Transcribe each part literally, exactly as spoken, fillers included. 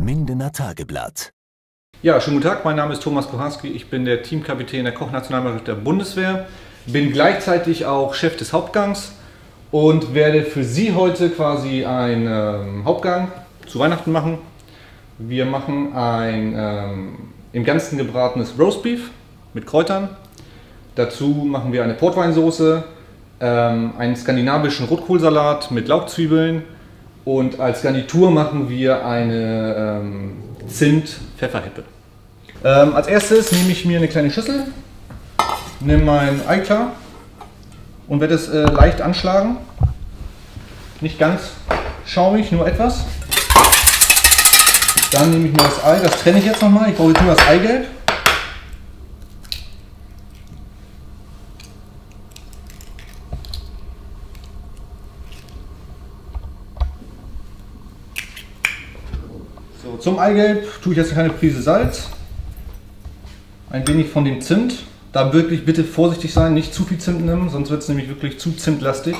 Mindener Tageblatt. Ja, schönen guten Tag, mein Name ist Thomas Kucharski, ich bin der Teamkapitän der Koch-Nationalmannschaft der Bundeswehr, bin gleichzeitig auch Chef des Hauptgangs und werde für Sie heute quasi einen ähm, Hauptgang zu Weihnachten machen. Wir machen ein ähm, im Ganzen gebratenes Roastbeef mit Kräutern. Dazu machen wir eine Portweinsoße, ähm, einen skandinavischen Rotkohlsalat mit Lauchzwiebeln und als Garnitur machen wir eine ähm, Zimt-Pfefferheppe. Ähm, als erstes nehme ich mir eine kleine Schüssel, nehme mein Ei klar und werde es äh, leicht anschlagen. Nicht ganz schaumig, nur etwas. Dann nehme ich mir das Ei, das trenne ich jetzt nochmal. Ich brauche jetzt nur das Eigelb. So, zum Eigelb tue ich jetzt eine Prise Salz, ein wenig von dem Zimt. Da wirklich bitte vorsichtig sein, nicht zu viel Zimt nehmen, sonst wird es nämlich wirklich zu zimtlastig.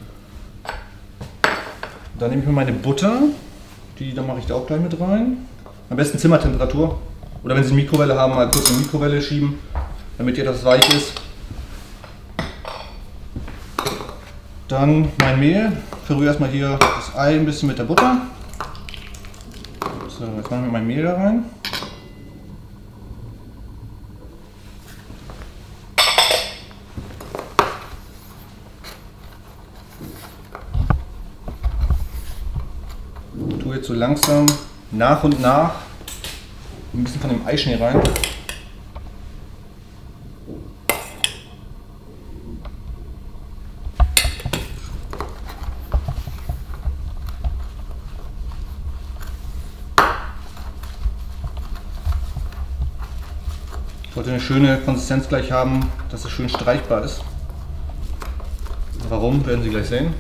Dann nehme ich mir meine Butter, die da mache ich da auch gleich mit rein. Am besten Zimmertemperatur oder wenn Sie eine Mikrowelle haben, mal kurz in die Mikrowelle schieben, damit ihr das weich ist. Dann mein Mehl, verrühre erstmal hier das Ei ein bisschen mit der Butter. So, jetzt machen wir mein Mehl da rein. Ich tue jetzt so langsam nach und nach ein bisschen von dem Eischnee rein. Sollte eine schöne Konsistenz gleich haben, dass es schön streichbar ist. Warum, werden Sie gleich sehen.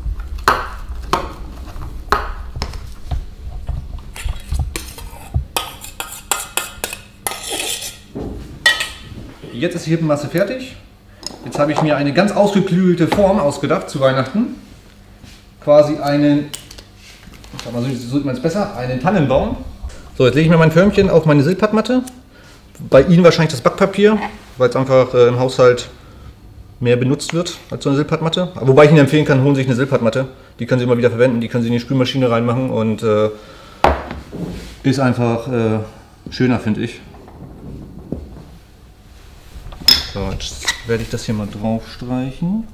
Jetzt ist die Hippenmasse fertig. Jetzt habe ich mir eine ganz ausgeklügelte Form ausgedacht zu Weihnachten. Quasi einen, ich sag mal, so sieht man es besser, einen Tannenbaum. So, jetzt lege ich mir mein Förmchen auf meine Silpat-Matte. Bei Ihnen wahrscheinlich das Backpapier, weil es einfach äh, im Haushalt mehr benutzt wird als so eine Silpat-Matte. Wobei ich Ihnen empfehlen kann, holen Sie sich eine Silpat-Matte. Die können Sie immer wieder verwenden, die können Sie in die Spülmaschine reinmachen und äh, ist einfach äh, schöner, finde ich. So, jetzt werde ich das hier mal drauf streichen.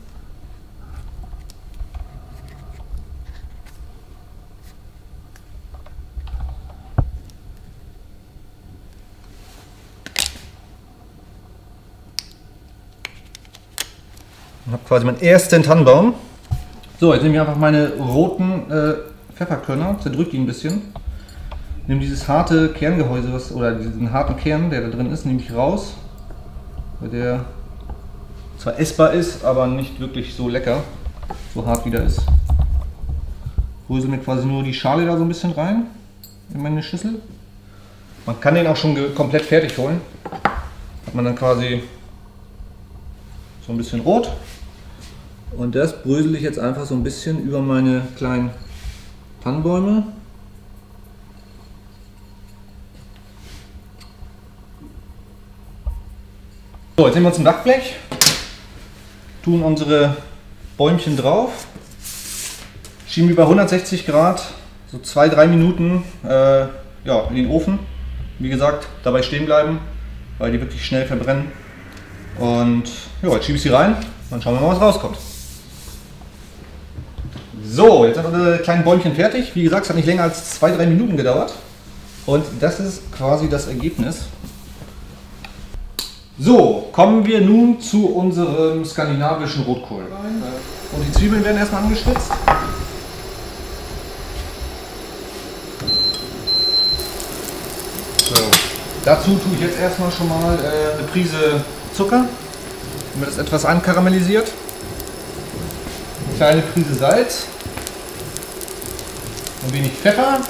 Ich habe quasi meinen ersten Tannenbaum. So, jetzt nehme ich einfach meine roten äh, Pfefferkörner, zerdrücke die ein bisschen. Nehme dieses harte Kerngehäuse, was, oder diesen harten Kern, der da drin ist, nehme ich raus. Weil der zwar essbar ist, aber nicht wirklich so lecker, so hart wie der ist. Brösel mir quasi nur die Schale da so ein bisschen rein in meine Schüssel. Man kann den auch schon komplett fertig holen. Hat man dann quasi so ein bisschen rot. Und das brösel ich jetzt einfach so ein bisschen über meine kleinen Tannenbäume. So, jetzt nehmen wir uns ein Backblech, tun unsere Bäumchen drauf, schieben die bei hundertsechzig Grad so zwei bis drei Minuten äh, ja, in den Ofen. Wie gesagt, dabei stehen bleiben, weil die wirklich schnell verbrennen. Und ja, jetzt schiebe ich sie rein, dann schauen wir mal, was rauskommt. So, jetzt sind unsere kleinen Bäumchen fertig. Wie gesagt, es hat nicht länger als zwei bis drei Minuten gedauert. Und das ist quasi das Ergebnis. So, kommen wir nun zu unserem skandinavischen Rotkohl. Und die Zwiebeln werden erstmal angeschwitzt. So, dazu tue ich jetzt erstmal schon mal äh, eine Prise Zucker, damit es etwas ankaramellisiert. Eine kleine Prise Salz. Ein wenig Pfeffer.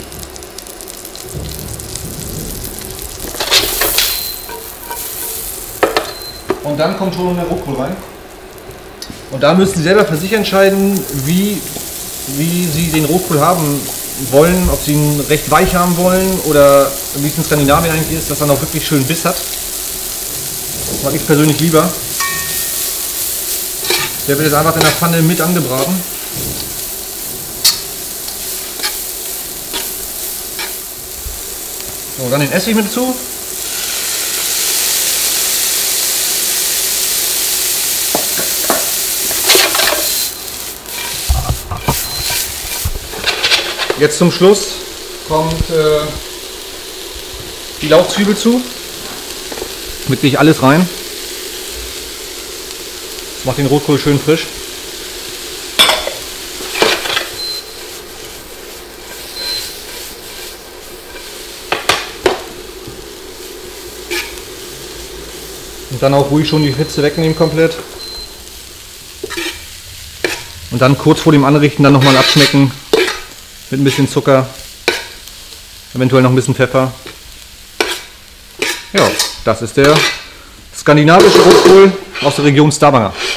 Und dann kommt schon der Rotkohl rein. Und da müssen Sie selber für sich entscheiden, wie, wie Sie den Rotkohl haben wollen, ob sie ihn recht weich haben wollen oder wie es in Skandinavien eigentlich ist, dass er noch wirklich schön Biss hat. Das mag ich persönlich lieber. Der wird jetzt einfach in der Pfanne mit angebraten. So, dann den Essig mit zu. Jetzt zum Schluss kommt äh, die Lauchzwiebel zu. Wirklich alles rein. Das macht den Rotkohl schön frisch. Und dann auch ruhig schon die Hitze wegnehmen komplett. Und dann kurz vor dem Anrichten dann nochmal abschmecken. Mit ein bisschen Zucker, eventuell noch ein bisschen Pfeffer. Ja, das ist der skandinavische Rotkohl aus der Region Stavanger.